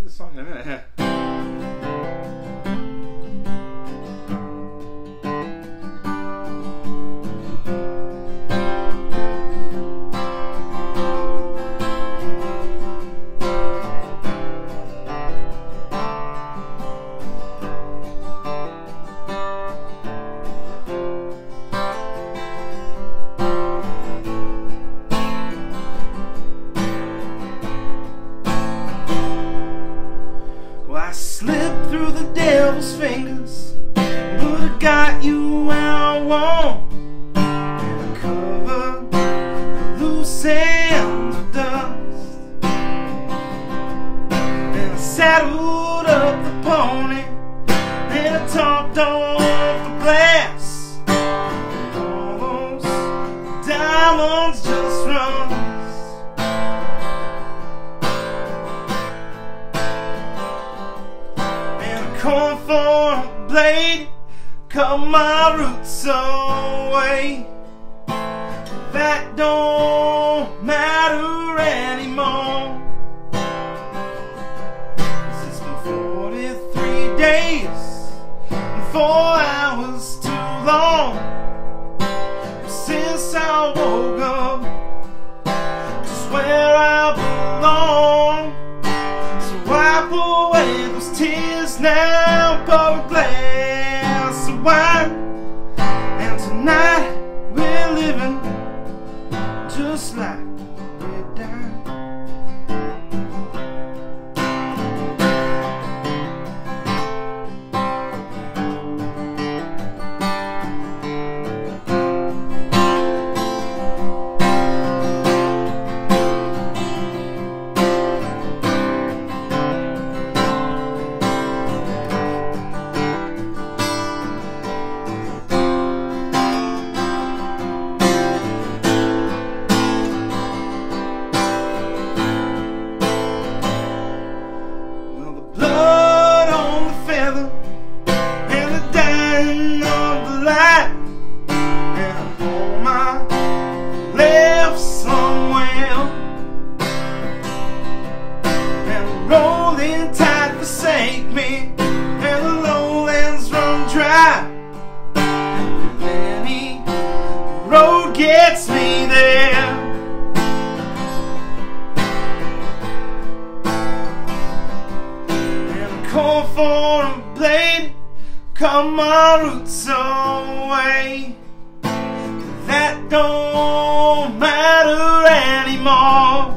this song in a minute. I slipped through the devil's fingers, but I got you where I want. And I covered the loose ends of dust, and I saddled up the pony, and I topped off the glass. All those diamonds just run. Corn for a blade, cut my roots away. That don't matter anymore. It's been 43 days and 4 hours too long since I woke up just where I belong. So wipe away those tears now, pour a glass of wine, and tonight we're living just like we died. Rolling tide forsake me, and the lowlands run dry. And any road gets me there. And I'm calling for a blade, cut my roots away. That don't matter anymore.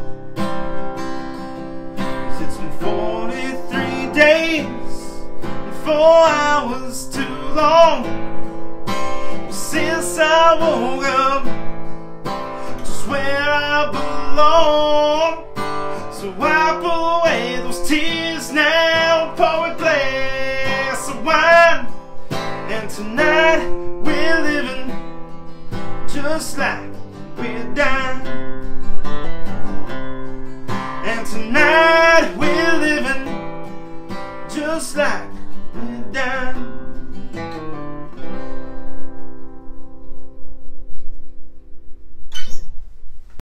43 days and 4 hours too long since I woke up just where I belong. So wipe away those tears now, pour a glass of wine, and tonight we're living just like we're dying. And tonight we're living just like we're dying.